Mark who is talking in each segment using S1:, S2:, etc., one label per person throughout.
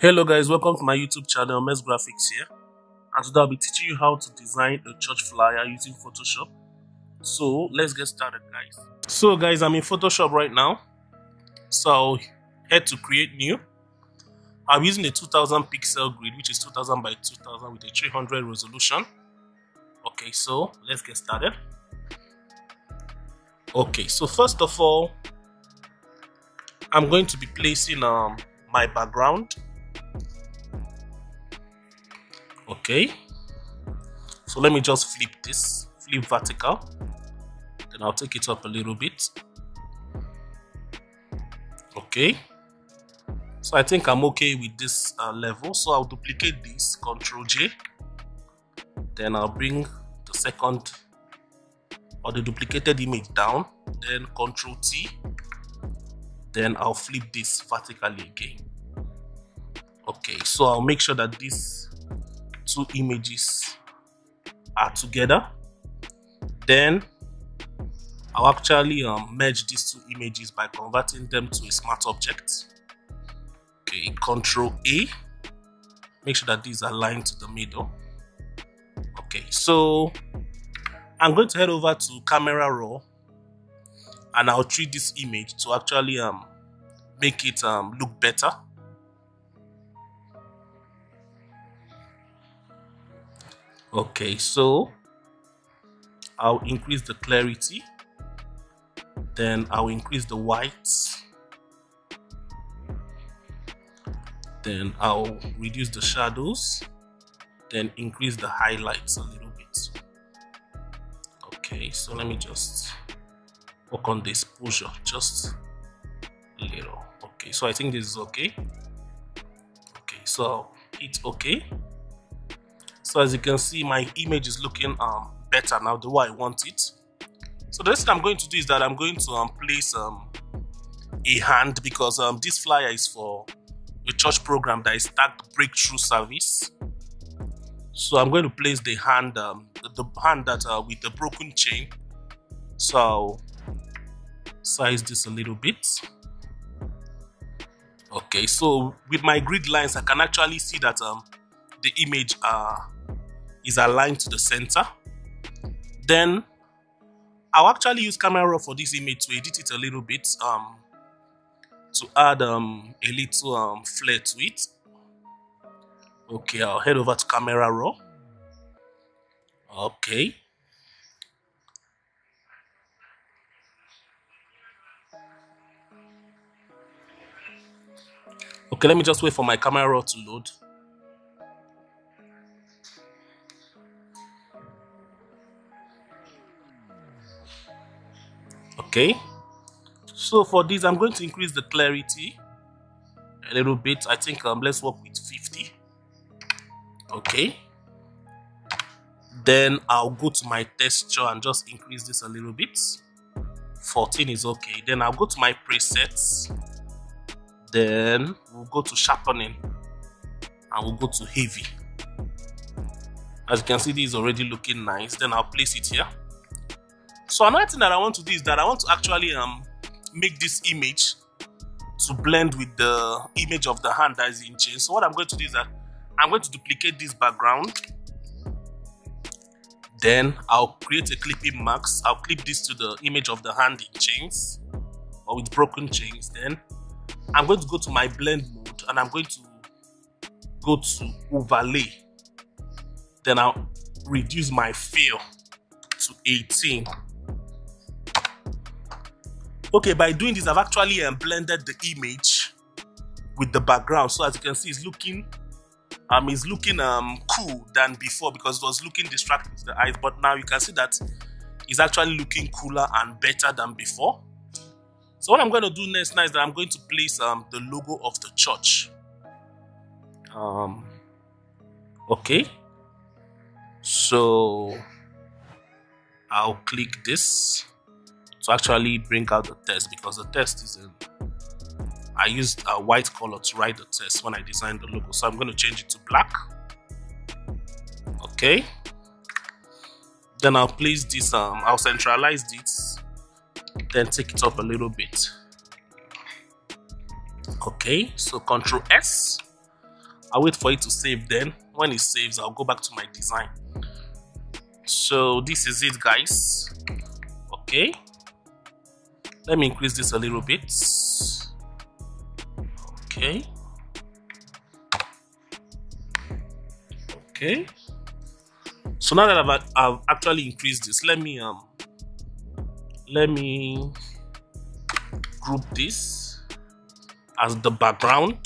S1: Hello guys, welcome to my YouTube channel, Mess Graphics here, and today I'll be teaching you how to design a church flyer using Photoshop. So let's get started guys. So guys, I'm in Photoshop right now, so I'll head to create new. I'm using a 2000 pixel grid, which is 2000 by 2000 with a 300 resolution. Okay, so let's get started. Okay, so first of all, I'm going to be placing my background. Okay, so let me just flip vertical, then I'll take it up a little bit. Okay, so I think I'm okay with this level, so I'll duplicate this, Ctrl J, then I'll bring the second or the duplicated image down, then Ctrl T, then I'll flip this vertically again. Okay, so I'll make sure that these two images are together. Then I'll actually merge these two images by converting them to a smart object. Okay, Ctrl A, make sure that these are aligned to the middle. Okay, so I'm going to head over to Camera Raw, and I'll treat this image to actually make it look better. Okay, so I'll increase the clarity, then I'll increase the whites, then I'll reduce the shadows, then increase the highlights a little bit. Okay, so let me just work on the exposure just a little. Okay, so I think this is okay. Okay, so I'll hit OK. So as you can see, my image is looking better now, the way I want it. So the next thing I'm going to do is that I'm going to place a hand, because this flyer is for a church program that is tagged Breakthrough Service. So I'm going to place the hand, the hand that with the broken chain. So I'll size this a little bit. Okay, so with my grid lines, I can actually see that the image is aligned to the center. Then I'll actually use Camera Raw for this image to edit it a little bit, to add a little flair to it. Okay, I'll head over to Camera Raw. Okay. Okay, let me just wait for my Camera Raw to load. Okay, so for this, I'm going to increase the clarity a little bit. I think let's work with 50. Okay, then I'll go to my texture and just increase this a little bit. 14 is okay. Then I'll go to my presets, then we'll go to sharpening and we'll go to heavy. As you can see, this is already looking nice. Then I'll place it here. So another thing that I want to do is that I want to actually make this image to blend with the image of the hand that is in chain. So what I'm going to do is that I'm going to duplicate this background. Then I'll create a clipping mask. I'll clip this to the image of the hand in chains or with broken chains. Then I'm going to go to my blend mode and I'm going to go to overlay. Then I'll reduce my fill to 18. Okay, by doing this, I've actually blended the image with the background. So as you can see, it's looking cool than before, because it was looking distracting to the eyes. But now you can see that it's actually looking cooler and better than before. So what I'm going to do next now is that I'm going to place the logo of the church. Okay, so I'll click this to actually bring out the text, because the text is I used a white color to write the text when I designed the logo. So I'm going to change it to black. Okay, then I'll place this, I'll centralize this, then take it up a little bit. Okay, so Ctrl S, I'll wait for it to save. Then when it saves, I'll go back to my design. So this is it, guys. Okay, let me increase this a little bit. Okay. Okay. So now that I've actually increased this, let me group this as the background.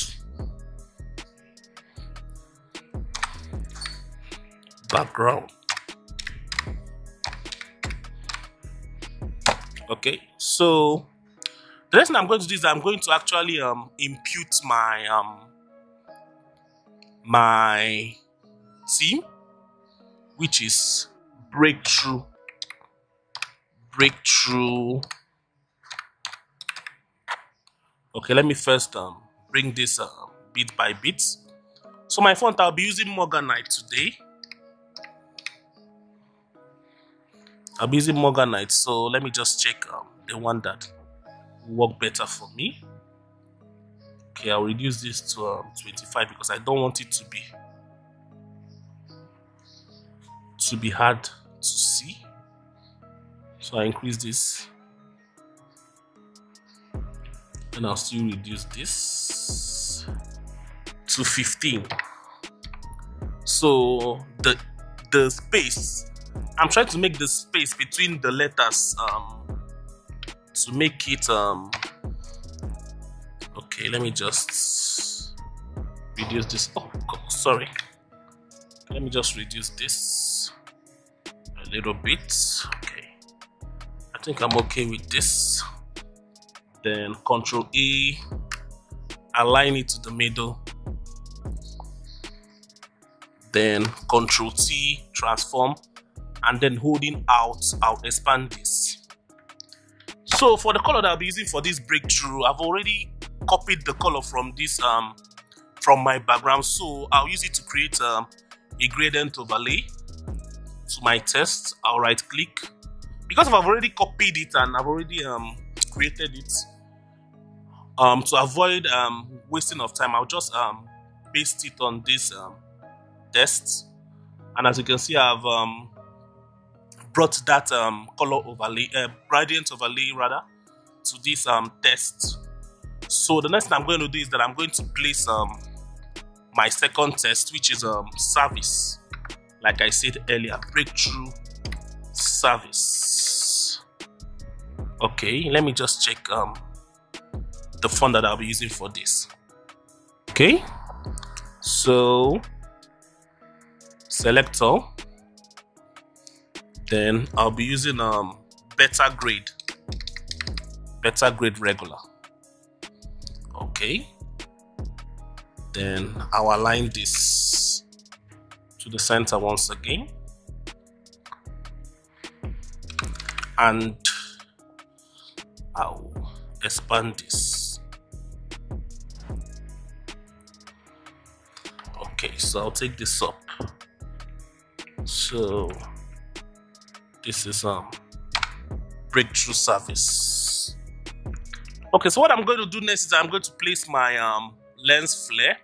S1: Okay, so the next thing I'm going to do is I'm going to actually impute my my theme, which is breakthrough. Okay, let me first bring this bit by bit. So my font, I'll be using Morganite today. So let me just check the one that will work better for me. Okay, I'll reduce this to 25 because I don't want it to be hard to see. So I increase this, and I'll still reduce this to 15. So the space, I'm trying to make the space between the letters to make it okay, let me just reduce this. Oh God, sorry. Let me just reduce this a little bit. Okay, I think I'm okay with this. Then Control A, align it to the middle. Then Control T, transform, and then holding out, I'll expand this. So for the color that I'll be using for this breakthrough, I've already copied the color from this from my background, so I'll use it to create a gradient overlay. To my test, I'll right click, because I've already copied it and I've already created it. To avoid wasting of time, I'll just paste it on this test, and as you can see, I've brought that color overlay, gradient overlay rather, to this test. So the next thing I'm going to do is that I'm going to place my second test, which is service. Like I said earlier, breakthrough service. Okay, let me just check the font that I'll be using for this. Okay, so selector, then I'll be using better grade regular. Okay, then I'll align this to the center once again, and I'll expand this. Okay, so I'll take this up. So this is breakthrough service. Okay, so what I'm going to do next is I'm going to place my lens flare.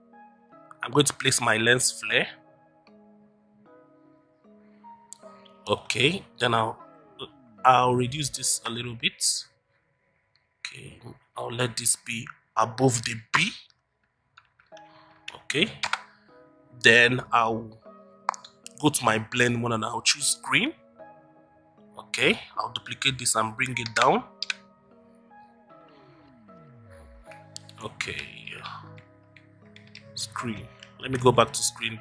S1: Okay, then I'll reduce this a little bit. Okay, I'll let this be above the B. Okay, then I'll go to my blend mode and I'll choose green. Okay, I'll duplicate this and bring it down. Okay, screen. Let me go back to screen.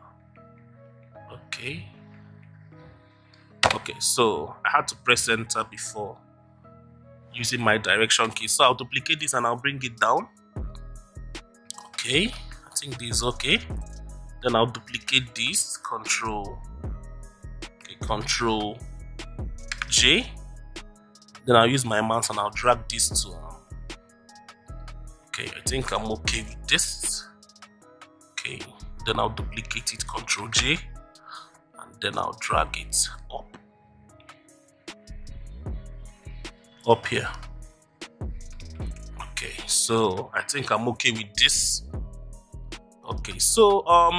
S1: Okay. Okay, so I had to press enter before using my direction key. So I'll duplicate this and I'll bring it down. Okay, I think this is okay. Then I'll duplicate this, Control J. Then I'll use my mouse and I'll drag this to okay, I think I'm okay with this. Okay, then I'll duplicate it, Control J, and then I'll drag it up here. Okay, so I think I'm okay with this. Okay, so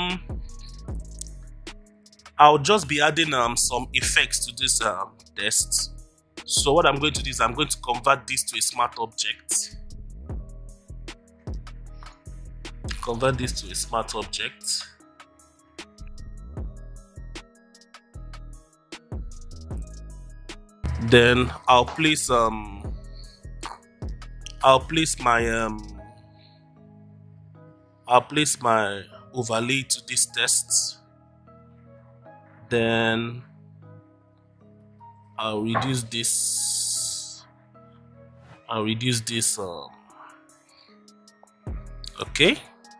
S1: I'll just be adding some effects to this test. So what I'm going to do is I'm going to convert this to a smart object. Convert this to a smart object. Then I'll place my overlay to this test. Then I'll reduce this. Okay.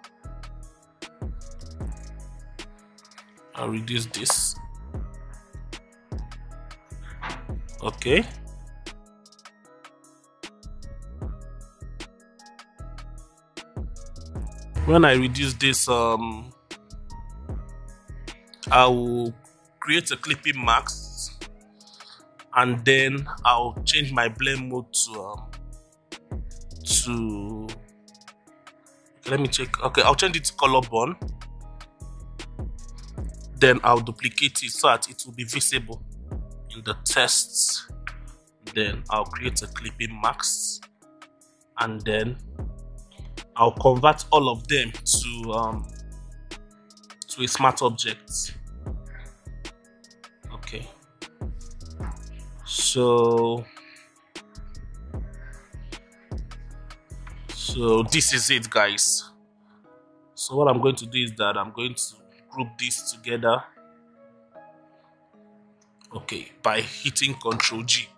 S1: I'll reduce this. Okay. When I reduce this, I will create a clipping mask, and then I'll change my blend mode to let me check. Okay, I'll change it to color burn. Then I'll duplicate it so that it will be visible in the tests. Then I'll create a clipping mask, and then I'll convert all of them to a smart object. Okay. So this is it, guys. So what I'm going to do is that I'm going to group this together. Okay, by hitting Ctrl G.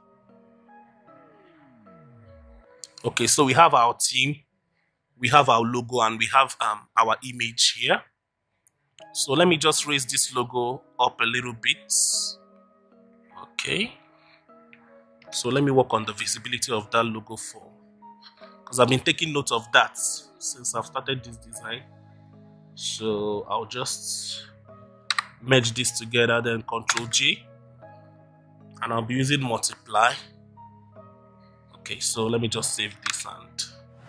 S1: Okay, so we have our team, we have our logo, and we have our image here. So let me just raise this logo up a little bit. Okay. So let me work on the visibility of that logo because I've been taking note of that since I've started this design. So I'll just merge this together, then Ctrl J, and I'll be using multiply. Okay, so let me just save this and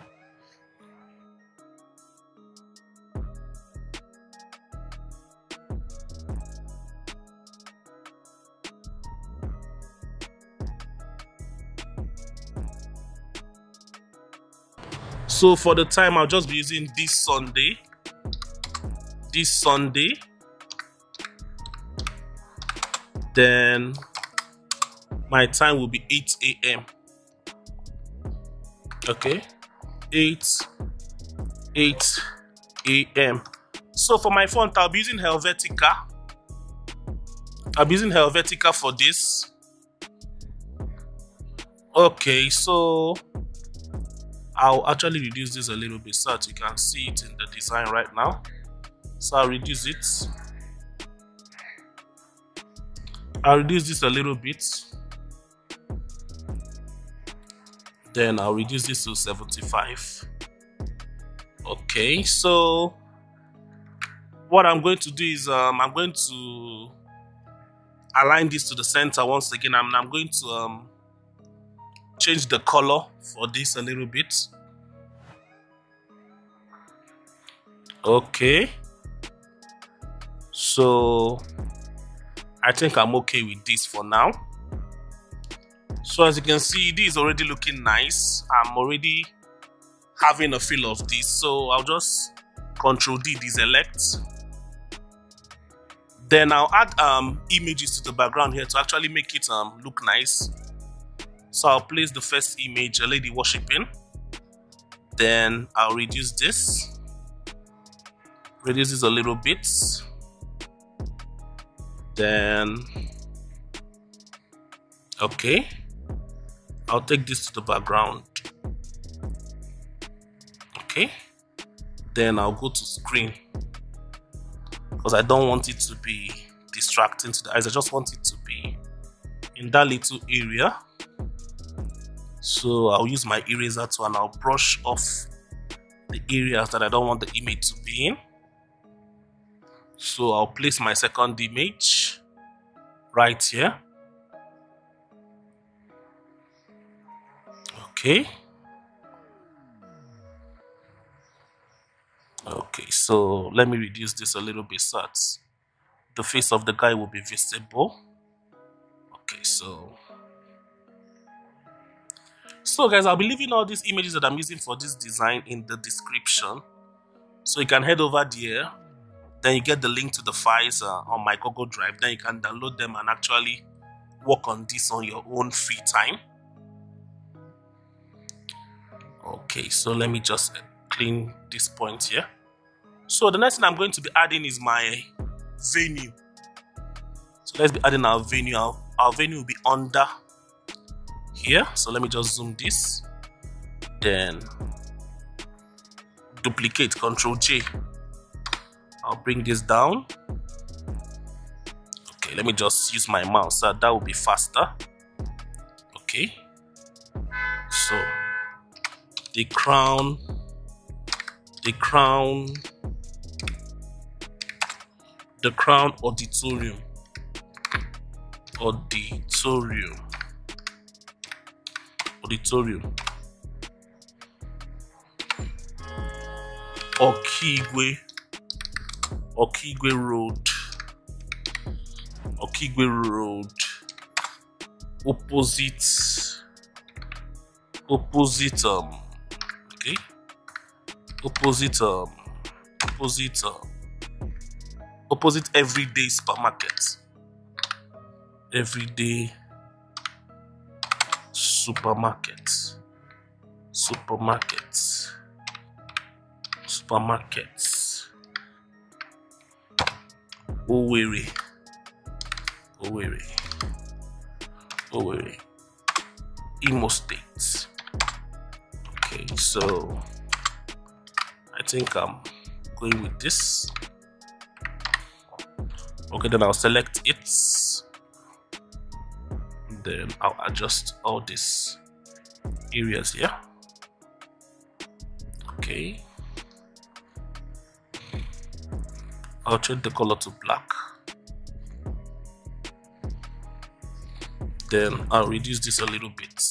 S1: so for the time I'll just be using this Sunday. Then my time will be 8 a.m. Okay, 8 a.m. So for my font, I'll be using Helvetica. For this. Okay, so I'll actually reduce this a little bit so that you can see it in the design right now. So I'll reduce it. I'll reduce this a little bit. Then I'll reduce this to 75. Okay, so what I'm going to do is I'm going to align this to the center once again, and I'm going to change the color for this a little bit. Okay, so I think I'm okay with this for now. So as you can see, this is already looking nice. I'm already having a feel of this, so I'll just Ctrl D deselect. Then I'll add images to the background here to actually make it look nice. So I'll place the first image, a lady worshiping. Then I'll reduce this a little bit. Then okay, I'll take this to the background. Okay, then I'll go to screen because I don't want it to be distracting to the eyes. I just want it to be in that little area. So I'll use my eraser tool and I'll brush off the areas that I don't want the image to be in. So I'll place my second image right here. Okay. Okay, So let me reduce this a little bit so that the face of the guy will be visible. Okay, so guys, I'll be leaving all these images that I'm using for this design in the description, so you can head over there. Then you get the link to the files on my Google Drive. Then you can download them and actually work on this on your own free time. Okay, so let me just clean this point here. So the next thing I'm going to be adding is my venue. So let's be adding our venue. Our venue will be under here. So let me just zoom this, then duplicate, Ctrl J. I'll bring this down. Okay, let me just use my mouse so that will be faster. Okay, so the crown auditorium. Okigwe Road. Opposite Everyday Supermarket. Everyday Supermarket. Owerri, Imo State. Okay, so I think I'm going with this. Okay, then I'll select it. Then I'll adjust all these areas here. Okay. I'll change the color to black. Then I'll reduce this a little bit.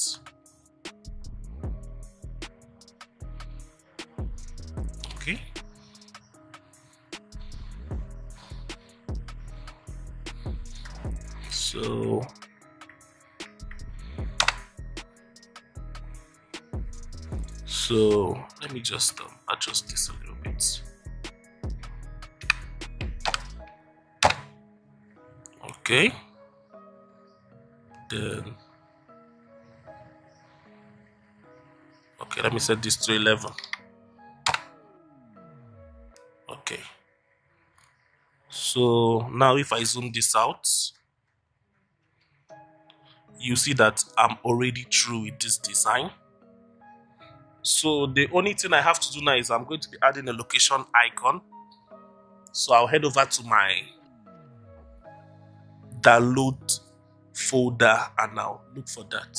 S1: Okay. So let me just adjust this a little bit. Okay, then let me set this to 11. Okay, so now if I zoom this out, you see that I'm already through with this design. So the only thing I have to do now is I'm going to be adding a location icon. So I'll head over to my download folder and I'll look for that.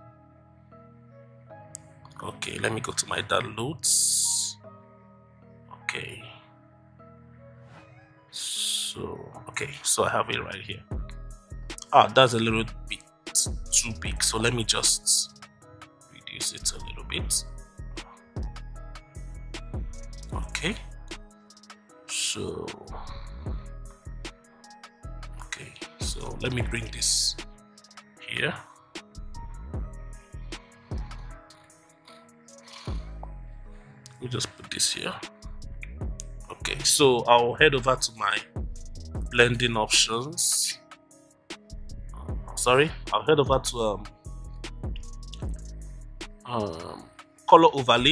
S1: Okay, let me go to my downloads. Okay, so I have it right here. That's a little bit too big, so let me just reduce it a little bit. Okay, so let me bring this here. We'll just put this here. Okay, so I'll head over to my blending options. I'll head over to color overlay.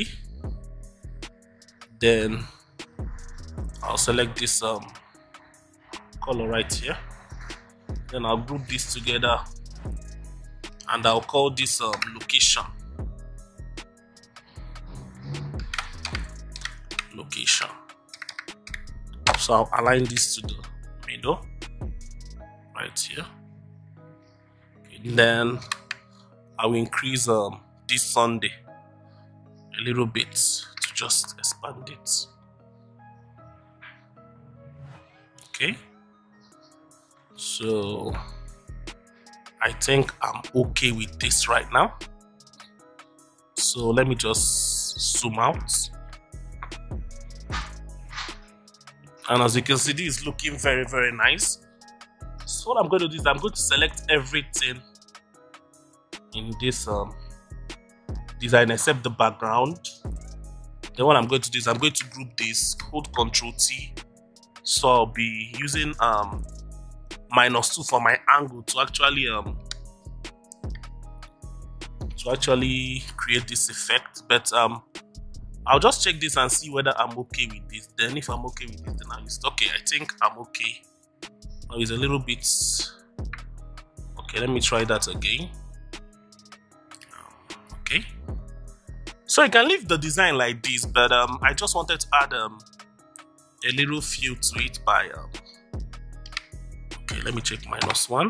S1: Then I'll select this color right here. Then I'll group this together and I'll call this location. So I'll align this to the middle right here. Okay, then I will increase this Sunday a little bit to just expand it. Okay, so I think I'm okay with this right now. So let me just zoom out. And as you can see, this is looking very, very nice. So what I'm going to do is I'm going to select everything in this design except the background. Then what I'm going to do is I'm going to group this, hold Ctrl T. So I'll be using -2 for my angle to actually create this effect. But I'll just check this and see whether I'm okay with this. Then if I'm okay with this, then I'll use it. Okay, I think I'm okay. Now it's a little bit okay. Let me try that again. Okay, so you can leave the design like this, but I just wanted to add a little feel to it by okay, let me check -1.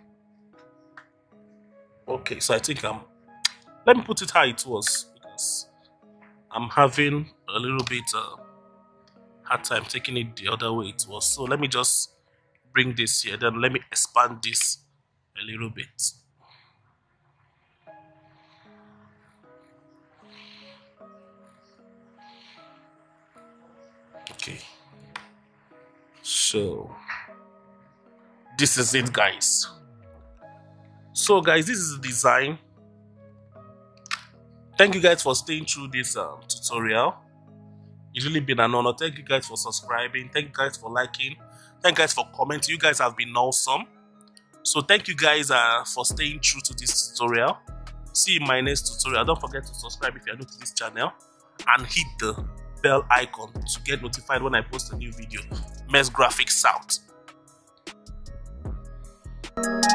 S1: Okay, so I think let me put it how it was, because I'm having a little bit hard time taking it the other way it was. So let me just bring this here, then let me expand this a little bit. Okay, so this is it, guys. So guys, this is the design. Thank you guys for staying through this tutorial. It's really been an honor. Thank you guys for subscribing. Thank you guys for liking. Thank you guys for commenting. You guys have been awesome. So thank you guys for staying true to this tutorial. See you in my next tutorial. Don't forget to subscribe if you're new to this channel, and hit the bell icon to get notified when I post a new video. Mess Graphics out.